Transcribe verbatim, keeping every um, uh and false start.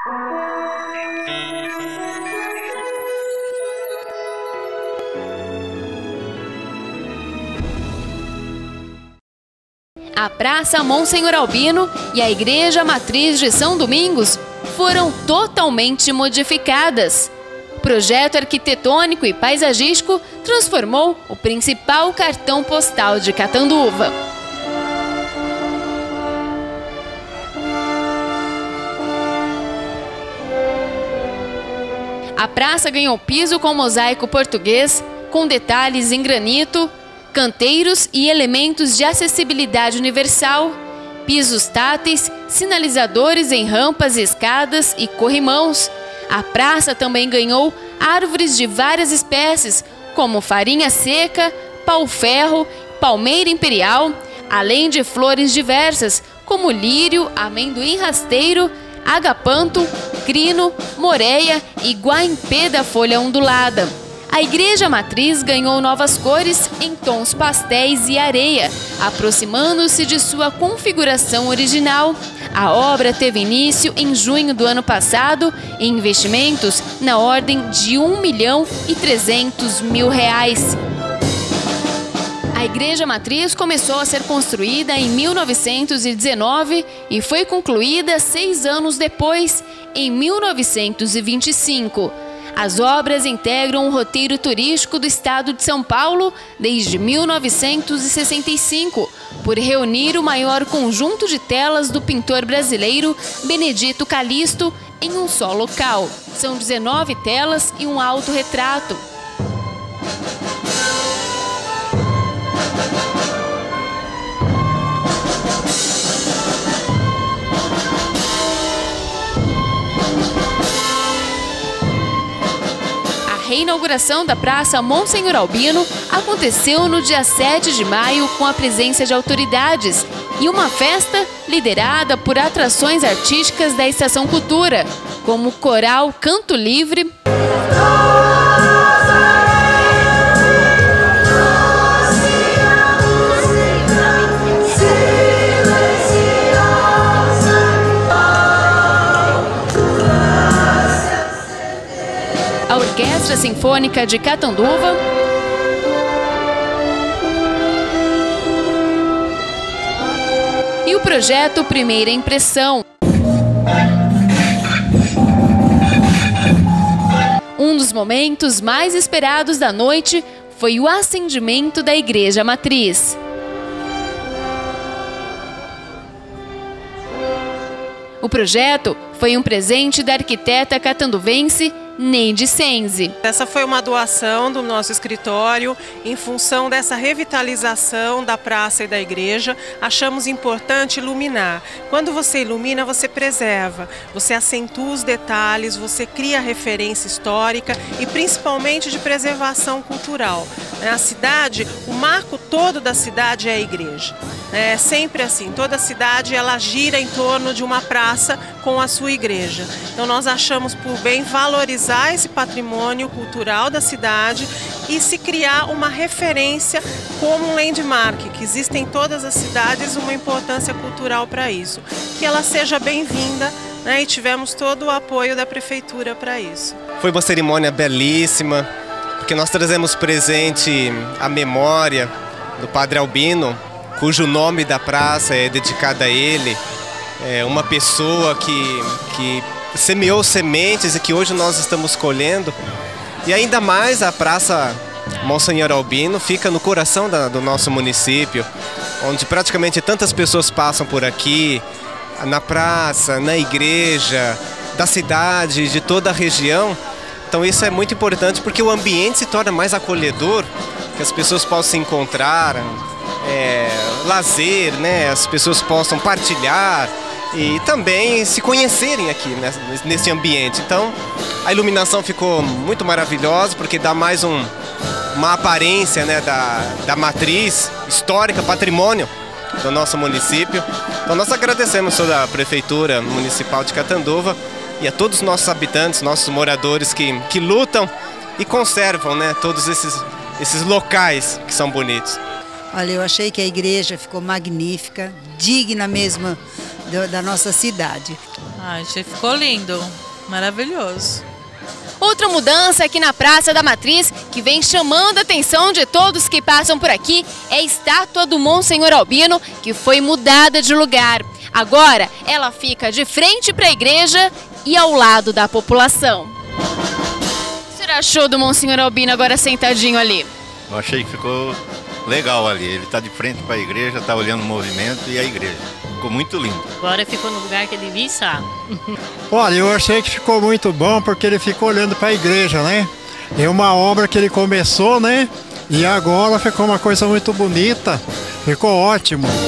A Praça Monsenhor Albino e a Igreja Matriz de São Domingos foram totalmente modificadas. O projeto arquitetônico e paisagístico transformou o principal cartão postal de Catanduva. A praça ganhou piso com mosaico português, com detalhes em granito, canteiros e elementos de acessibilidade universal, pisos táteis, sinalizadores em rampas, escadas e corrimãos. A praça também ganhou árvores de várias espécies, como farinha seca, pau-ferro, palmeira imperial, além de flores diversas, como lírio, amendoim rasteiro, agapanto, crino, moreia e guaimpê da folha ondulada. A Igreja Matriz ganhou novas cores em tons pastéis e areia, aproximando-se de sua configuração original. A obra teve início em junho do ano passado e investimentos na ordem de um milhão e trezentos mil reais. A Igreja Matriz começou a ser construída em mil novecentos e dezenove e foi concluída seis anos depois, em mil novecentos e vinte e cinco. As obras integram o roteiro turístico do estado de São Paulo desde mil novecentos e sessenta e cinco, por reunir o maior conjunto de telas do pintor brasileiro Benedito Calixto em um só local. São dezenove telas e um autorretrato. A reinauguração da Praça Monsenhor Albino aconteceu no dia sete de maio com a presença de autoridades e uma festa liderada por atrações artísticas da Estação Cultura, como o coral Canto Livre, a Orquestra Sinfônica de Catanduva e o projeto Primeira Impressão. Um dos momentos mais esperados da noite foi o acendimento da Igreja Matriz. O projeto foi um presente da arquiteta catanduvense Neide Senzi. Essa foi uma doação do nosso escritório em função dessa revitalização da praça e da igreja. Achamos importante iluminar. Quando você ilumina, você preserva, você acentua os detalhes, você cria referência histórica e principalmente de preservação cultural. A cidade, o marco todo da cidade é a igreja. É sempre assim, toda a cidade ela gira em torno de uma praça com a sua igreja. Então nós achamos por bem valorizar esse patrimônio cultural da cidade e se criar uma referência como um landmark, que existe em todas as cidades uma importância cultural para isso. Que ela seja bem-vinda, né, e tivemos todo o apoio da prefeitura para isso. Foi uma cerimônia belíssima, porque nós trazemos presente a memória do Padre Albino, cujo nome da praça é dedicado a ele, é uma pessoa que, que semeou sementes e que hoje nós estamos colhendo. E ainda mais a Praça Monsenhor Albino fica no coração da, do nosso município, onde praticamente tantas pessoas passam por aqui, na praça, na igreja, da cidade, de toda a região. Então isso é muito importante porque o ambiente se torna mais acolhedor, que as pessoas possam se encontrar, é, lazer, né? As pessoas possam partilhar e também se conhecerem aqui, né, nesse ambiente. Então a iluminação ficou muito maravilhosa porque dá mais um, uma aparência, né, da, da matriz histórica, patrimônio do nosso município. Então nós agradecemos toda a Prefeitura Municipal de Catanduva e a todos os nossos habitantes, nossos moradores que, que lutam e conservam, né, todos esses, esses locais que são bonitos. Olha, eu achei que a igreja ficou magnífica, digna mesmo da nossa cidade. Ai, ficou lindo, maravilhoso. Outra mudança aqui na Praça da Matriz, que vem chamando a atenção de todos que passam por aqui, é a estátua do Monsenhor Albino, que foi mudada de lugar. Agora, ela fica de frente para a igreja e ao lado da população. O que você achou do Monsenhor Albino agora sentadinho ali? Eu achei que ficou legal ali. Ele está de frente para a igreja, está olhando o movimento e a igreja. Ficou muito lindo. Agora ficou no lugar que ele devia estar. Olha, eu achei que ficou muito bom porque ele ficou olhando para a igreja, né? É uma obra que ele começou, né? E agora ficou uma coisa muito bonita. Ficou ótimo.